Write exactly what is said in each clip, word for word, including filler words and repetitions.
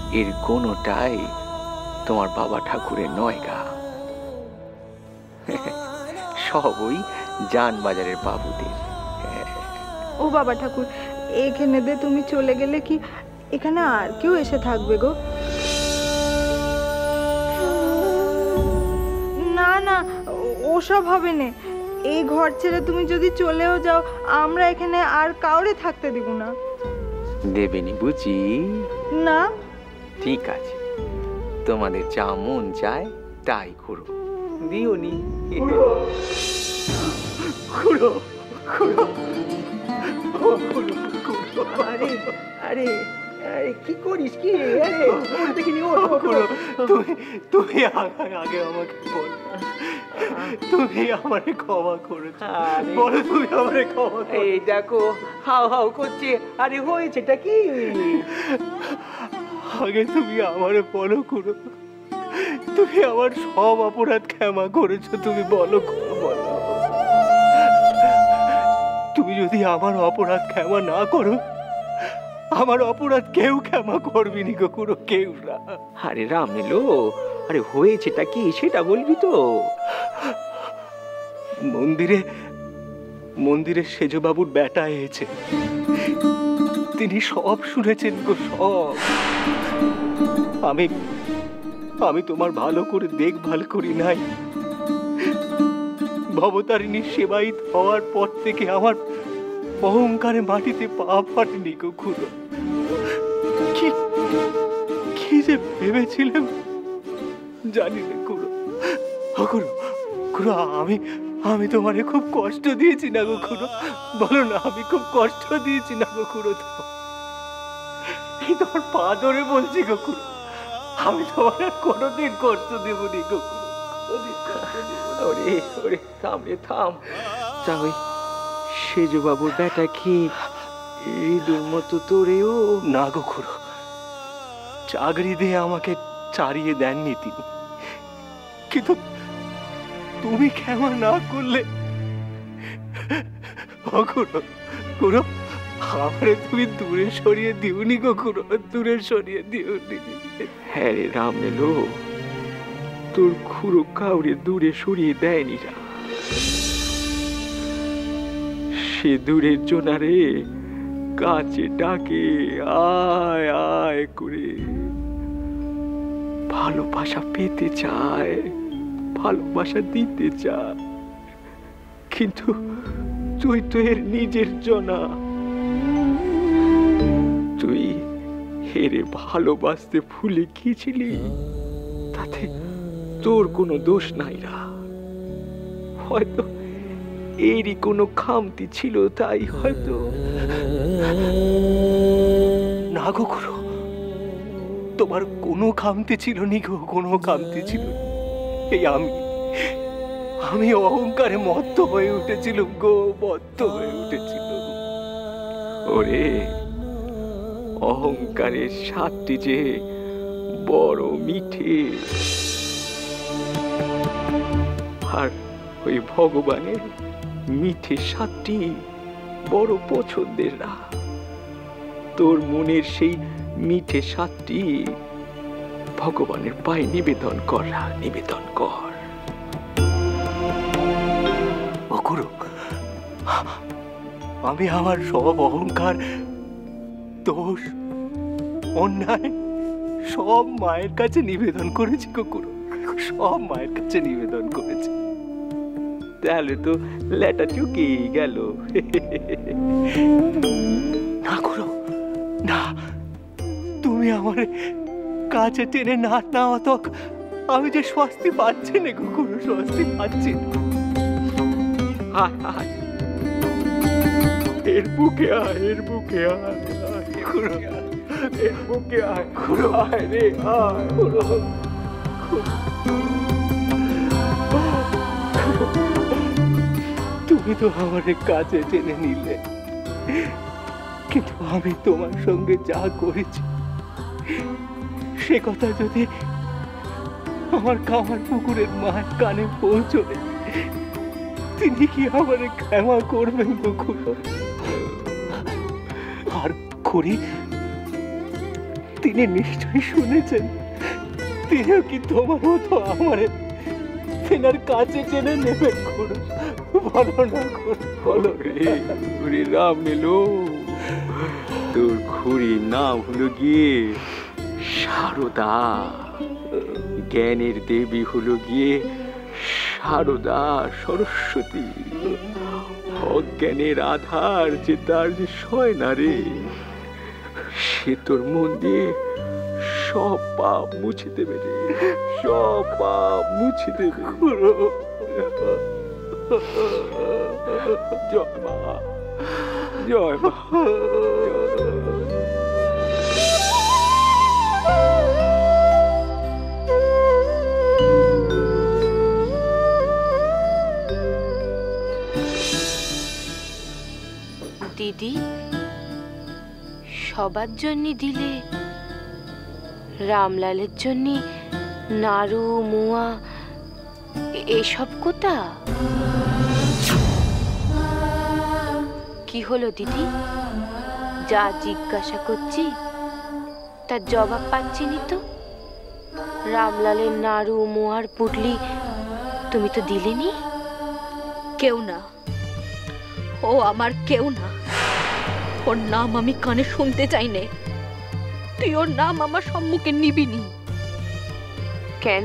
এর কোনোটাই তোমার বাবা ঠাকুরের নয় গা, সবই জানবাজারের বাবুদের। ও বাবা ঠাকুর, এখানে দে তুমি চলে গেলে কি এখানে আর কেউ এসে থাকবে গো? না না, ওসব হবে না। এই ঘর ছেড়ে তুমি যদি চলেও যাও, আমরা এখানে আর কাউরে থাকতে দিব না। দেবেনি বুঝি? না। ঠিক আছে, তোমাদের যা মন চায় তাই করো, দিও নি। আরে আরে আরে কি করিস কি? আরে দেখিনি, তুমি তুমি আগে আমাকে বল, তুমি আমারে ক্ষমা করেছো, বলো তুমি আমারে ক্ষমা। এই দেখো হাও হাও করছে। আরে হয়েছেটা কি? আগে তুমি আমারে বলো করো, তুমি আমার সব অপরাধ ক্ষমা করেছো, তুমি বলো করো, বলো। তুমি যদি আমার অপরাধ ক্ষমা না করো, আমার অপরাধ কেউ ক্ষমা করবি নি গো কুড়ো, কেউ না। আরে রাম নিলো, আরে হয়েছেটা কি সেটা বলবি তো। মন্দিরে মন্দিরে সেজবাবুর বেটা এসেছে, তিনি সব শুনেছেন গো, সব। আমি আমি তোমার ভালো করে দেখভাল করি নাই। ভবতারিণীর সেবায়িত হওয়ার পর থেকে আমার অহংকারে মাটিতে পা ফাটেনি গো খুড়ো। কি কি যে ভেবেছিলাম জানি না খুড়ো। খুড়ো খুড়ো আমি আমি তোমারে খুব কষ্ট দিয়েছি না গো খুড়ো, বলো না আমি খুব কষ্ট দিয়েছি না গো খুড়ো? তোমার পা ধরে বলছি গো খুড়ো, আমি তোমার কোনোদিন কষ্ট দেব নি গো খুড়ো। ওরে ওরে থাম রে থাম। তা ওই সেজবাবুর বেটা কি হৃদুর মতো তোরেও? না গো খুড়ো, চাকরি দিয়ে আমাকে চারিয়ে দেননি তিনি, কিন্তু তুমি ক্ষমা না করলে খুড়ো খুড়ো আমারে তুমি দূরে সরিয়ে দিওনি গো খুড়ো, দূরে সরিয়ে দিওনি। হ্যাঁ রে রাম নেলো, তোর খুড়ো কাউরে দূরে সরিয়ে দেয়নি রা। সে দূরের জোনারে কাছে ডাকে আয় আয় করে, ভালোবাসা পেতে চায়, ভালোবাসা দিতে চায়, কিন্তু তুই তো এর নিজের জনা। তুই হেরে ভালোবাসতে ভুলে গিয়েছিলি, তাতে তোর কোনো দোষ নাই রা। হয়তো এরই কোনো খামতি ছিল, তাই হয়তো। না গো খুড়ো, তোমার কোনো খামতি ছিল নি গো, কোনো খামতি ছিল। এই আমি আমি অহংকারে মত্ত হয়ে উঠেছিলাম গো, মত্ত হয়ে উঠেছিলাম। ওরে অহংকারের স্বাদটি যে বড় মিঠে, আর ওই ভগবানের মিঠে স্বাদটি বড় পছন্দের না। তোর মনের সেই মিঠে স্বাদটি ভগবানের পায়ে নিবেদন কর, নিবেদন কর। অকুরো, আমি আমার সব অহংকার, দোষ, অন্যায় সব মায়ের কাছে নিবেদন করেছি কুকুরো, সব মায়ের কাছে নিবেদন করেছি। তাহলে তো লেটা চুকেই গেল। না করো না, তুমি আমার কাছে টেনে না নেওয়া তো আমি যে স্বস্তি পাচ্ছি না কুকুরো, স্বস্তি পাচ্ছি না। এর বুকে আয়, এর বুকে আয়, খুড়ো, এর বুকে আয়, খুড়ো, আয় রে আয়, খুড়ো। তুমি তো আমার কাছে টেনে নিলে, কিন্তু আমি তোমার সঙ্গে যা করেছি সে কথা যদি আমার কামার পুকুরের মায়ের কানে পৌঁছবে, তিনি কি আমার ক্ষমা করবেন কুকুর? আর করি তিনি নিশ্চয়ই শুনেছেন। তিনিও কি তোমার মতো আমার তেনার কাছে টেনে নেবেন? করো, বলো না, বলো রে খুড়ি নাম এলো। তোর খুড়ির নাম হলো গিয়ে সারদা। জ্ঞানের দেবী হলো গিয়ে সারদা সরস্বতী। অজ্ঞানের আধার যে তার যে সয় না রে, সে তোর মন দিয়ে সব পাপ মুছে দেবে রে, সব পাপ মুছে দেবে। জয় মা, জয় মা। দিদি, সবার জন্য দিলে, রামলালের জন্য নাড়ু মোয়া এসব কোথা? কি হলো দিদি? যা জিজ্ঞাসা করছি তার জবাব পাচ্ছি নি তো। রামলালের নাড়ু মোয়ার পুটলি তুমি তো দিলেনি। কেউ না, ও আমার কেউ না। ওর নাম আমি কানে শুনতে চাই নে। তুই ওর নাম আমার সম্মুখে নিবি নি। কেন?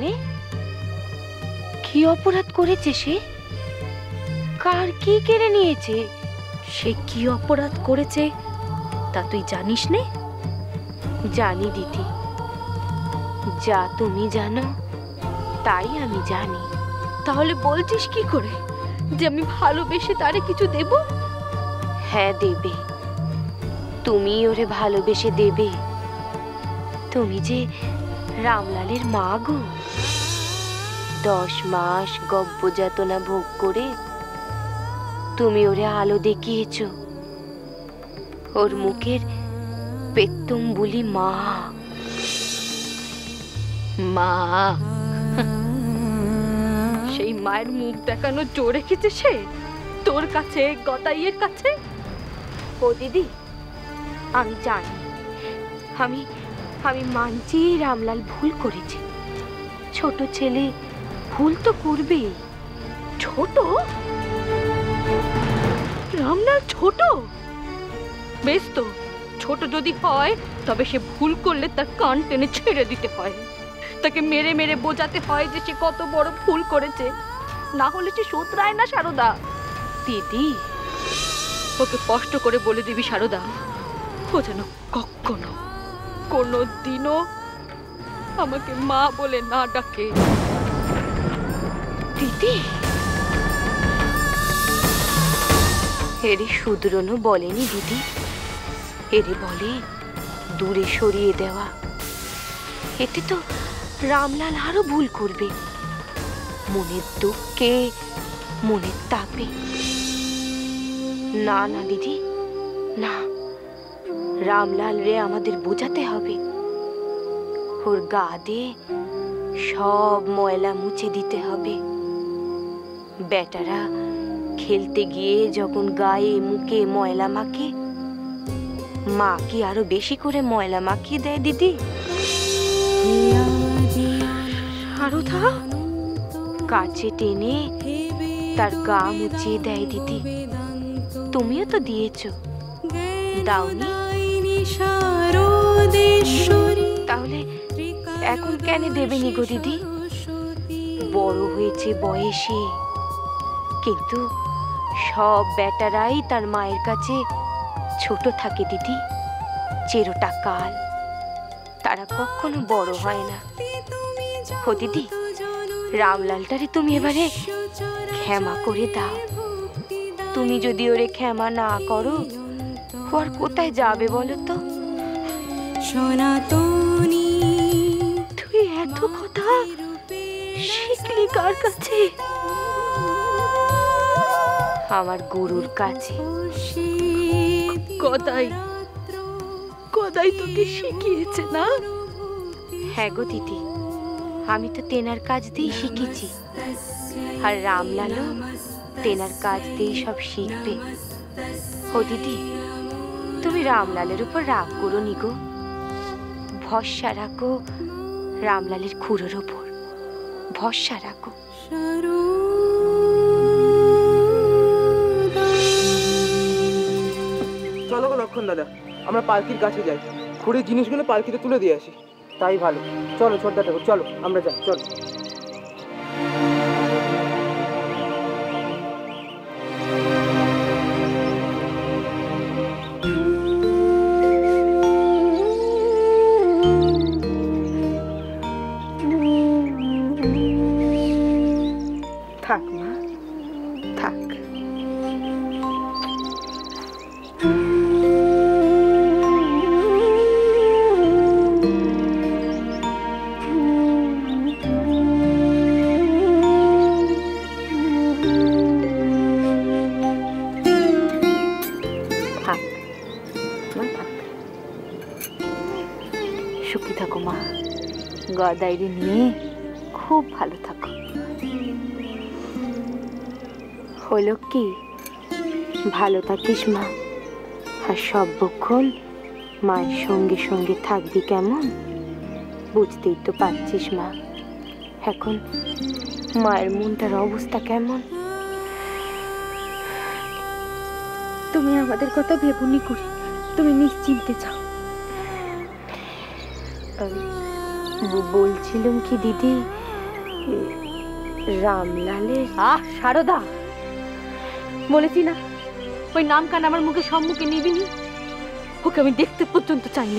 কি অপরাধ করেছে সে? কার কি কেড়ে নিয়েছে? সে কি অপরাধ করেছে তা তুই জানিস নে? জানি দিদি, যা তুমি জানো তাই আমি জানি। তাহলে বলছিস কি করে যে আমি ভালোবেসে তারে কিছু দেব? হ্যাঁ দেবে, তুমি ওরে ভালোবেসে দেবে। তুমি যে রামলালের মা গো। দশ মাস গব্য যাতনা ভোগ করে তুমি ওরে আলো দেখিয়েছ। ওর মুখের পেত্তম বলি মা। মা, সেই মায়ের মুখ দেখানো জোর রেখেছে সে তোর কাছে, গতাইয়ের কাছে। ও দিদি, আমি জানি, আমি আমি মানছি রামলাল ভুল করেছে। ছোট ছেলে ভুল তো করবেই। ছোট? রামলাল ছোট? বেশ তো, ছোট যদি হয় তবে সে ভুল করলে তার কান টেনে ছেড়ে দিতে হয়। তাকে মেরে মেরে বোঝাতে হয় যে সে কত বড় ভুল করেছে, না হলে সে শোধরায় না। সারদা দিদি, ওকে স্পষ্ট করে বলে দিবি সারদা, ও যেন কখনো কোনো দিনও আমাকে মা বলে না ডাকে। দিদি, এরে শুধরোনো বলেনি দিদি, এরে বলে দূরে সরিয়ে দেওয়া। এতে তো রামলাল আরো ভুল করবে, মনের দুঃখে, মনের তাপে। না না দিদি, না, রামলাল রে আমাদের বোঝাতে হবে। ওর গা দিয়ে সব ময়লা মুছে দিতে হবে। বেটারা খেলতে গিয়ে যখন গায়ে মুখে ময়লা মাখে, মা কি আরো বেশি করে ময়লা মাখিয়ে দেয় দিদি? সারদা কাছে টেনে তার গা মুছিয়ে দেয় দিদি। তুমিও তো দিয়েছো, দাওনি? তাহলে এখন কেন দেবেনি গো দিদি? বড় হয়েছে বয়সে, কিন্তু সব বেটারাই তার মায়ের কাছে ছোট থাকে দিদি। চেরোটা কাল, তারা কখনো বড় হয় না। ও দিদি, রামলালটারে তুমি এবারে ক্ষমা করে দাও। তুমি যদি ওরে ক্ষমা না করো, ও আর কোথায় যাবে বলো তো? সনাতনী, তুই এত কথা শিখলি কার কাছে? আমার গুরুর কাছে। গদাই, গদাই তোকে শিখিয়েছে না? হ্যাঁ গো দিদি, আমি তো তেনার কাজ দিয়ে শিখেছি, আর রামলালও তেনার কাজ দিয়ে সব শিখবে। ও দিদি, তুমি রামলালের উপর রাগ করো নি গো। ভরসা রাখো রামলালের খুঁড়োর ওপর, ভরসা রাখো। চলো গো লক্ষণ দাদা, আমরা পালকির কাছে যাই, খুঁড়ির জিনিসগুলো পালকিতে তুলে দিয়ে আসি। তাই ভালো, চলো ছোটদা ঠাকুর, চলো আমরা যাই, চলো। থাক মা, থাক। সুখী থাকো মা, গদাইরে নিয়ে খুব ভালো থাকো। হলো কি, ভালো থাকিস মা, আর সর্বক্ষণ মায়ের সঙ্গে সঙ্গে থাকবি কেমন, বুঝতেই তো পারছিস মা এখন মায়ের মনটার অবস্থা কেমন। তুমি আমাদের কথা ভেবুনি করি, তুমি নিশ্চিন্তে যাও। বলছিলাম কি দিদি, রামলালের। আহ সারদা, বলেছি না ওই নাম কান আমার মুখে সম্মুখে নিবিনি, ওকে আমি দেখতে পর্যন্ত চাইনি।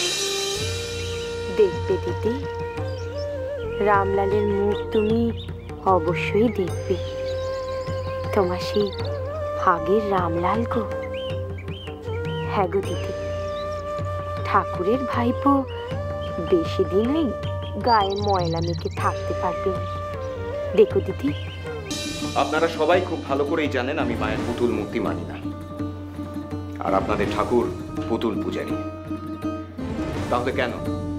দেখবে দিদি, রামলালের মুখ তুমি অবশ্যই দেখবে, তোমার সেই আগের রামলাল গো। হ্যাঁ গো দিদি, ঠাকুরের ভাইপো বেশি দিন ওই গায়ে ময়লা মেখে থাকতে পারবে। দেখো দিদি, আপনারা সবাই খুব ভালো করেই জানেন আমি মায়ের পুতুল মূর্তি মানি না, আর আপনাদের ঠাকুর পুতুল পূজারী। তাহলে কেন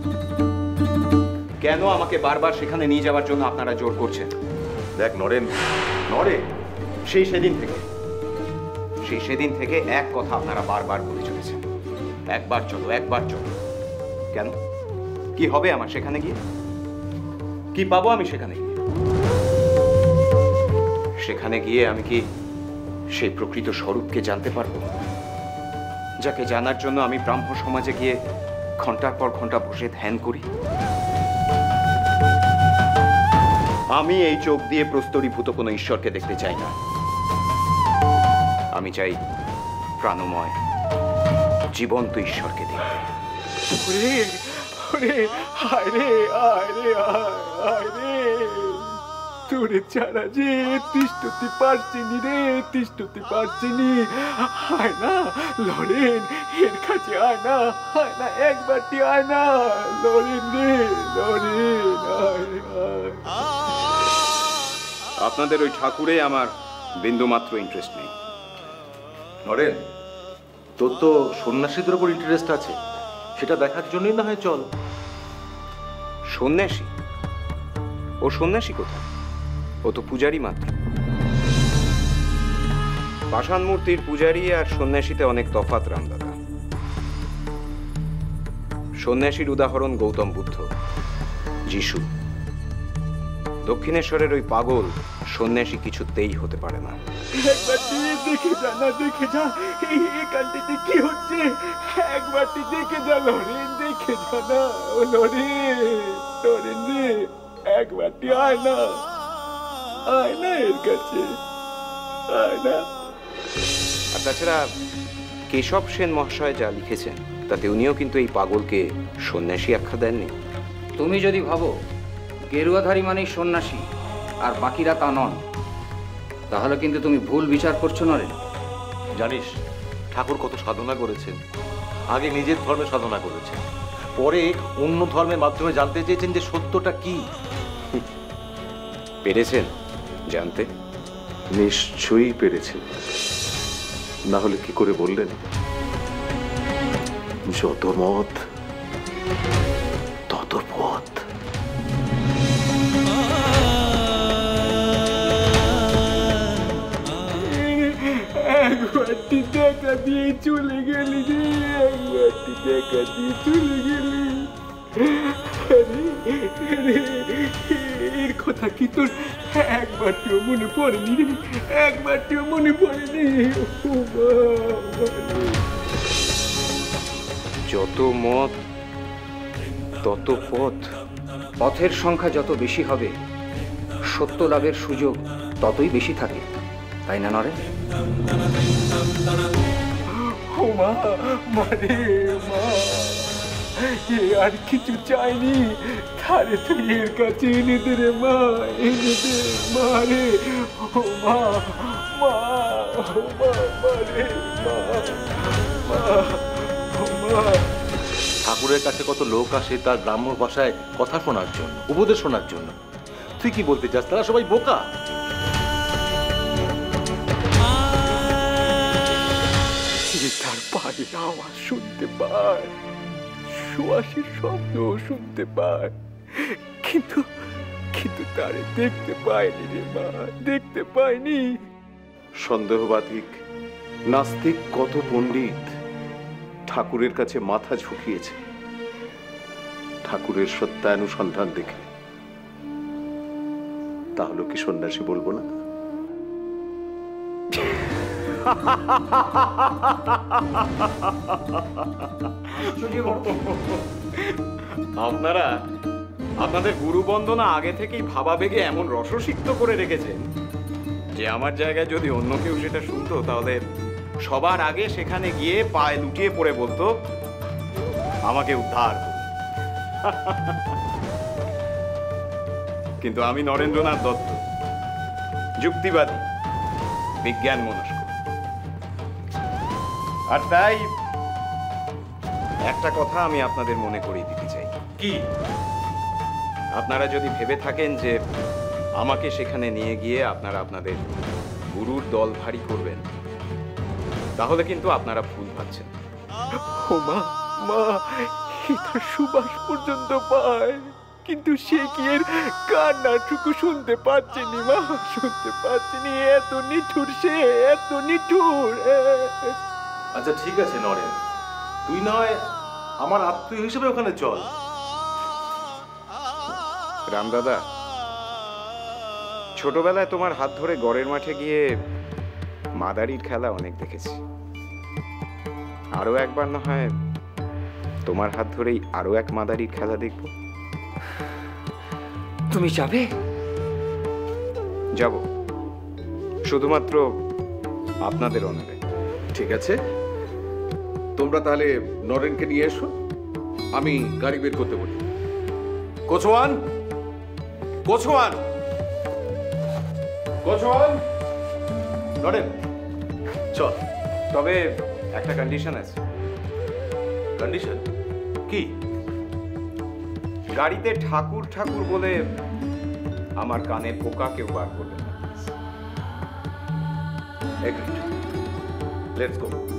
কেন আমাকে বারবার সেখানে নিয়ে যাওয়ার জন্য আপনারা জোর করছেন? দেখ নরেন, নরেন সেই সেদিন থেকে সেই সেদিন থেকে এক কথা আপনারা বারবার বলে চলেছেন, একবার চলো একবার চলো। কেন, কি হবে আমার সেখানে গিয়ে? কি পাবো আমি সেখানে গিয়ে? সেখানে গিয়ে আমি কি সেই প্রকৃত স্বরূপকে জানতে পারবো, যাকে জানার জন্য আমি ব্রাহ্ম সমাজে গিয়ে ঘন্টার পর ঘন্টা বসে ধ্যান করি? আমি এই চোখ দিয়ে প্রস্তরীভূত কোনো ঈশ্বরকে দেখতে চাই না, আমি চাই প্রাণময় জীবন্ত ঈশ্বরকে দেখতে। ওরে ওরে হায় রে, আয় রে, আয় রে, তোরে ছাড়া যে তিষ্ঠতে পারছিনি রে, তিষ্ঠতে পারছিনি। আয় না লরেন, এর কাছে আয় না, আয় না একবারটি, আয় না লরেন রে, লরেন আয় আয়। আপনাদের ওই ঠাকুরে আমার বিন্দুমাত্র ইন্টারেস্ট নেই। নরেন, তোর তো সন্ন্যাসীদের উপর ইন্টারেস্ট আছে, সেটা দেখার জন্যই না হয় চল। সন্ন্যাসী? ও সন্ন্যাসী কোথায়? ও তো পূজারী মাত্র। পাষাণ মূর্তির পূজারী আর সন্ন্যাসীতে অনেক তফাৎ রামদাদা। সন্ন্যাসীর উদাহরণ গৌতম বুদ্ধ, যিশু। দক্ষিণেশ্বরের ওই পাগল সন্ন্যাসী কিছুতেই হতে পারে না। একবারটি দেখে যা না, দেখে যা এই কান্তিতে কি হচ্ছে, একবারটি দেখে যা লরেন, দেখে যা না ও লরেন, লরেন রে একবারটি আয় না, আয় না এর কাছে, আয় না। আর তাছাড়া কেশব সেন মহাশয় যা লিখেছেন তাতে উনিও কিন্তু এই পাগলকে সন্ন্যাসী আখ্যা দেননি। তুমি যদি ভাবো গেরুয়াধারী মানেই সন্ন্যাসী আর বাকিরা তা নন, তাহলে কিন্তু তুমি ভুল বিচার করছো নরেন। জানিস ঠাকুর কত সাধনা করেছেন, আগে নিজের ধর্মে সাধনা করেছেন, পরে অন্য ধর্মের মাধ্যমে জানতে চেয়েছেন যে সত্যটা কি। পেরেছেন জানতে? নিশ্চয়ই পেরেছেন, না হলে কি করে বললেন যত মত তত পথ। একবারটি দেখা দিয়ে চলে গেলি রে, একবারটি দেখা দিয়ে চলে গেলি। এর কথা কি তোর একবারটিও মনে পড়েনি রে? একবারটিও মনে পড়েনি? যত মত তত পথ। পথের সংখ্যা যত বেশি হবে সত্য লাভের সুযোগ ততই বেশি থাকে, তাই না নরেন? ও মা, মারে মা, এ আর কিছু চাইনি, তারে তুই এর কাছে এনে দে রে মা, এনে দে মা রে। ও মা, মা, ও মা, মা রে মা, মা, ও মা। ঠাকুরের কাছে কত লোক আসে তার গ্রাম্য ভাষায় কথা শোনার জন্য, উপদেশ শোনার জন্য। তুই কি বলতে চাস তারা সবাই বোকা? তার পায়ের আওয়াজ শুনতে পায়, সুয়াসের শব্দ শুনতে পায়, কিন্তু কিন্তু তারে দেখতে পায়নি রে মা, দেখতে পায়নি। সন্দেহবাদিক নাস্তিক কত পণ্ডিত ঠাকুরের কাছে মাথা ঝুঁকিয়েছে ঠাকুরের সত্যানুসন্ধান দেখে। তাহলে কি সন্ন্যাসী বলবো না? আপনারা আপনাদের গুরু বন্দনা আগে থেকেই ভাবাবেগে এমন রসসিক্ত করে রেখেছেন যে আমার জায়গায় যদি অন্য কেউ সেটা শুনতো তাহলে সবার আগে সেখানে গিয়ে পায়ে লুটিয়ে পড়ে বলতো আমাকে উদ্ধার। কিন্তু আমি নরেন্দ্রনাথ দত্ত, যুক্তিবাদী, বিজ্ঞান মনস্ক, আর তাই একটা কথা আমি আপনাদের মনে করিয়ে দিতে চাই। কি? আপনারা যদি ভেবে থাকেন যে আমাকে সেখানে নিয়ে গিয়ে আপনারা আপনাদের গুরুর দল ভারী করবেন, তাহলে কিন্তু আপনারা ভুল ভাবছেন। ও মা, মা, তার সুবাস পর্যন্ত পায়, কিন্তু সে কি এর কান্নাটুকু শুনতে পাচ্ছেনি মা, শুনতে পাচ্ছেনি। এত নিঠুর সে, এত নিঠুর। আচ্ছা ঠিক আছে নরেন, তুই নয় আমার আত্মীয় হিসেবে ওখানে চল। রামদাদা, ছোটবেলায় তোমার হাত ধরে গড়ের মাঠে গিয়ে মাদারির খেলা অনেক দেখেছি। আরো একবার না হয় তোমার হাত ধরেই আরো এক মাদারির খেলা দেখব। তুমি যাবে? যাব, শুধুমাত্র আপনাদের অনারে। ঠিক আছে, তোমরা তাহলে নরেনকে নিয়ে এসো, আমি গাড়ি বের করতে বলি। কোচওয়ান, কোচওয়ান, কোচওয়ান। নরেন চল। তবে একটা কন্ডিশন আছে। কন্ডিশন কি? গাড়িতে ঠাকুর ঠাকুর বলে আমার কানের পোকা কেউ বার করবে না। এগ্রিড। Let's go.